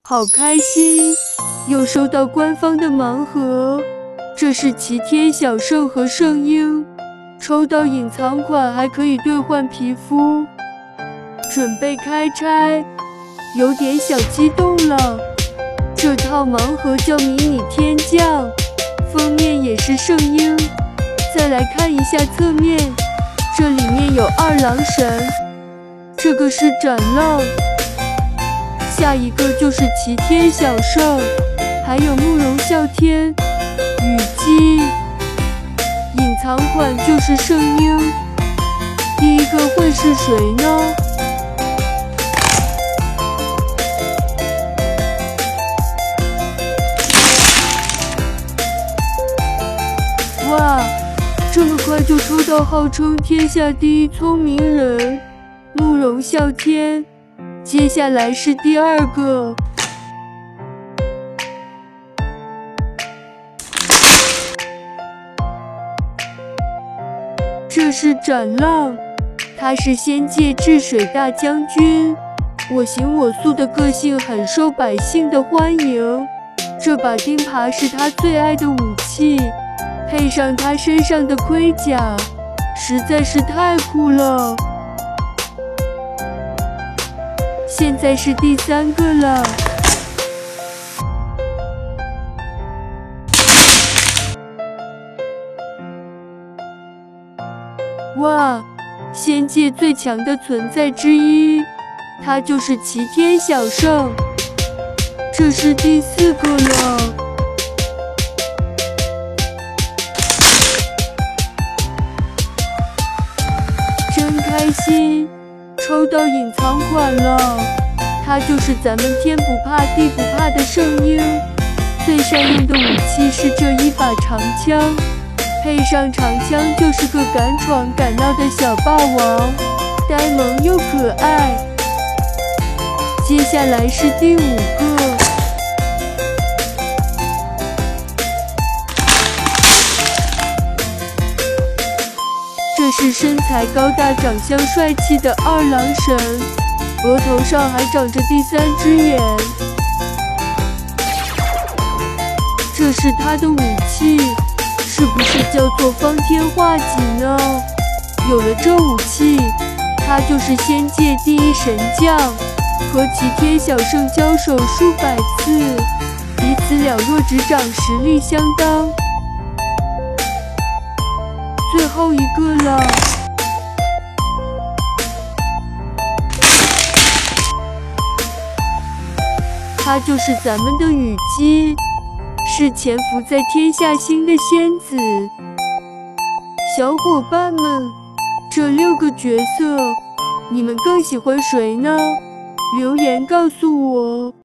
好开心，又收到官方的盲盒，这是齐天小圣和圣婴，抽到隐藏款还可以兑换皮肤。准备开拆，有点小激动了。这套盲盒叫迷你天降，封面也是圣婴。再来看一下侧面，这里面有二郎神，这个是斩浪。下一个就是齐天小圣，还有慕容啸天、虞姬。隐藏款就是圣婴，第一个会是谁呢？哇，这么快就抽到号称天下第一聪明人慕容啸天。接下来是第二个，这是斩浪，他是仙界治水大将军，我行我素的个性很受百姓的欢迎。这把钉耙是他最爱的武器，配上他身上的盔甲，实在是太酷了。现在是第三个了，哇，仙界最强的存在之一，他就是齐天小圣。这是第四个了，真开心！抽到隐藏款了，他就是咱们天不怕地不怕的圣婴。最善用的武器是这一把长枪，配上长枪就是个敢闯敢闹的小霸王，呆萌又可爱。接下来是第五个，这是身材高大、长相帅气的二郎神，额头上还长着第三只眼。这是他的武器，是不是叫做方天画戟呢？有了这武器，他就是仙界第一神将，和齐天小圣交手数百次，彼此了若指掌，实力相当。最后一个了，她就是咱们的虞姬，是潜伏在天下星的仙子。小伙伴们，这6个角色，你们更喜欢谁呢？留言告诉我。